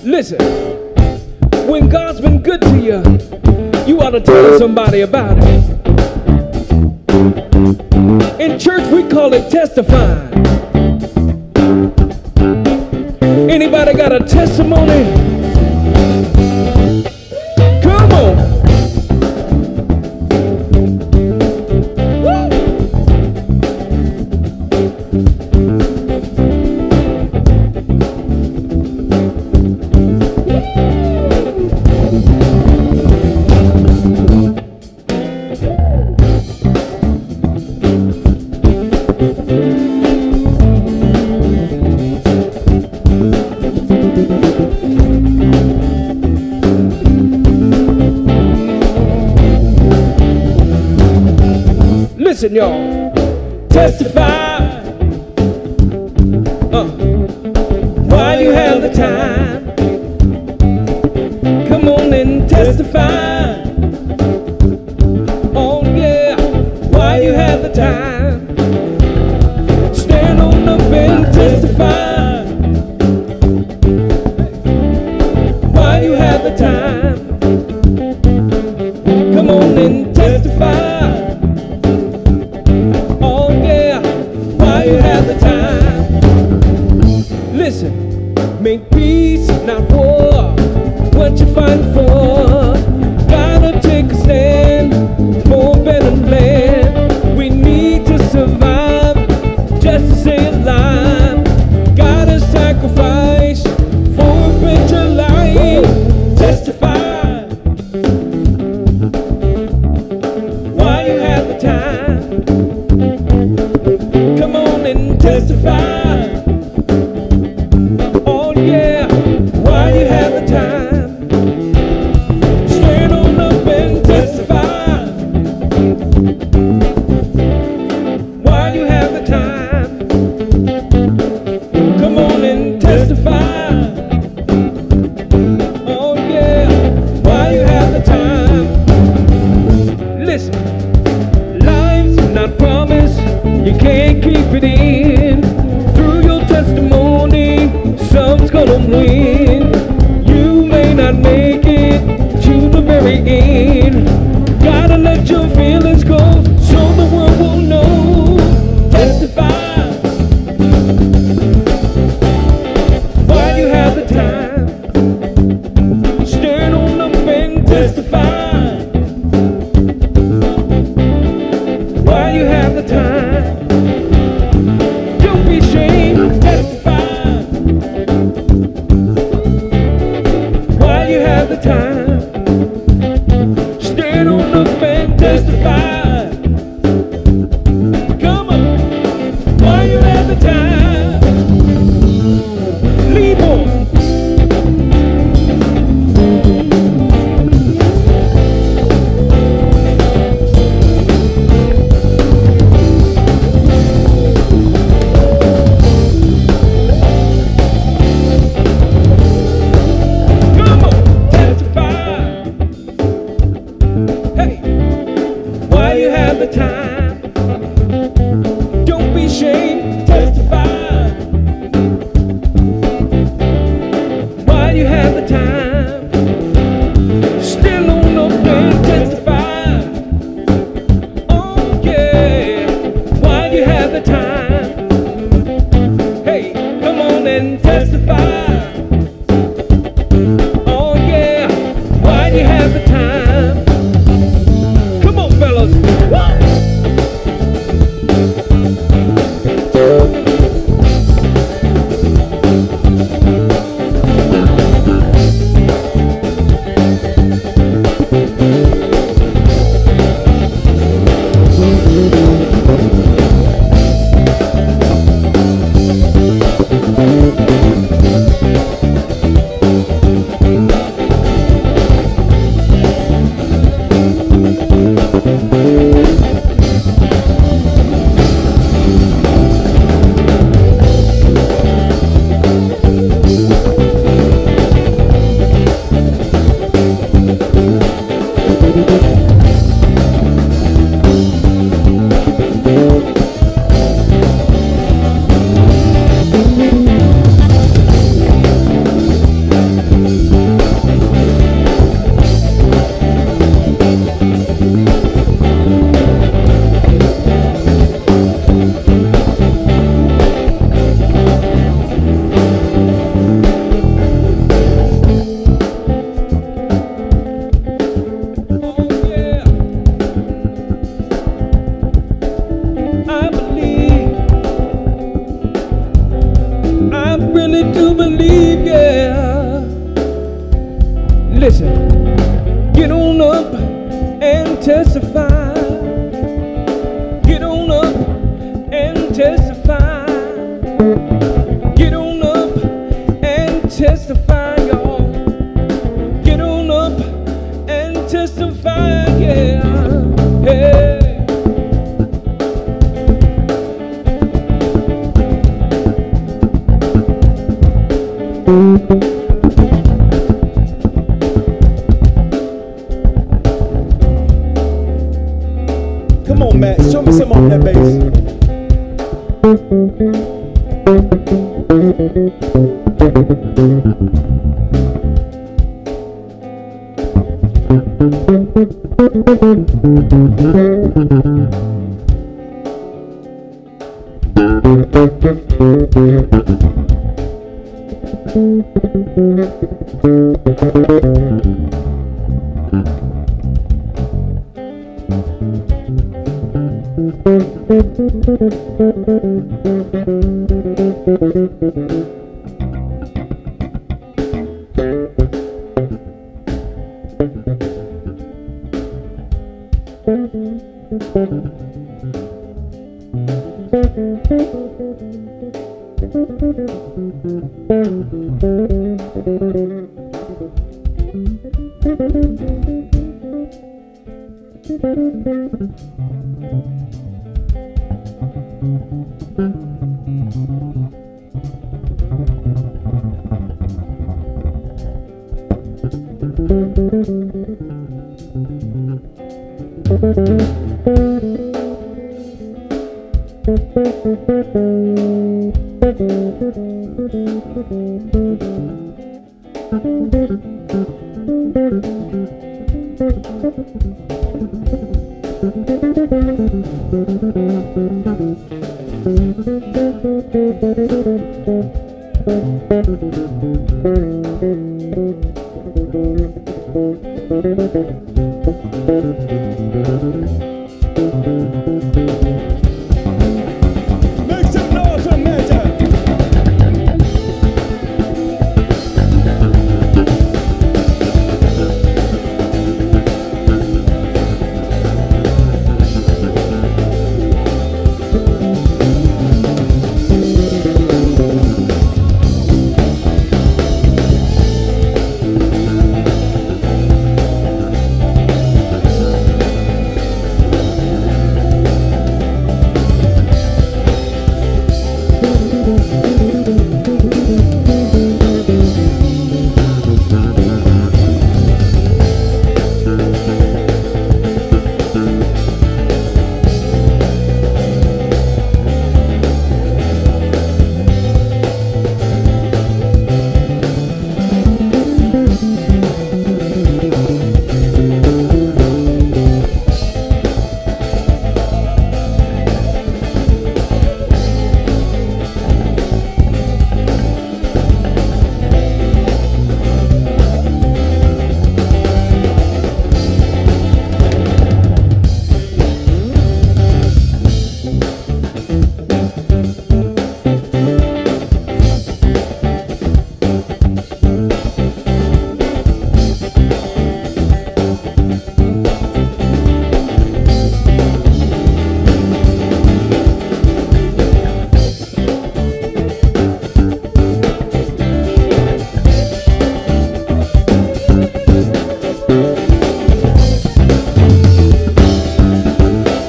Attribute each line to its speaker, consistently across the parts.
Speaker 1: Listen, when God's been good to you, you ought to tell somebody about it. In church, we call it testifying. Anybody got a testimony? Come on. Listen, y'all, testify. While you have the time, come on and testify. Oh yeah, while you have the time, stand on up and testify. While you have the time, come on and testify. Listen, make peace, not war. What you fighting for? Gotta take a stand for a better land. We need to survive just to stay alive. Gotta sacrifice for a better life. Testify while you have the time. Come on and testify. Yeah, while you have the time, stand on up and testify. While you have the time, come on and testify. Oh yeah, while you have the time. Listen, life's not promised, you can't keep it in. Through your testimony, some's gonna win. You may not make it to the very end. Gotta let your feelings go so the world will know. Testify while you have the time. Stand on up and testify while you have the time. Don't be ashamed, testify. While you have the time, stand on up and testify. Come on, while you have the time, leave on. While you have the time, don't be ashamed, testify. While you have the time, stand on up and testify. Oh yeah, while you have the time, hey, come on and testify. Oh yeah, while you have the time. Come on, fellas. Woo!
Speaker 2: Come on, Matt. Show me some on that bass.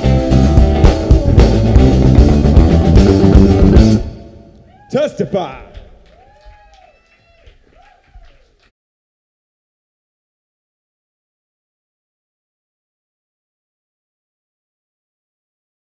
Speaker 2: Testify.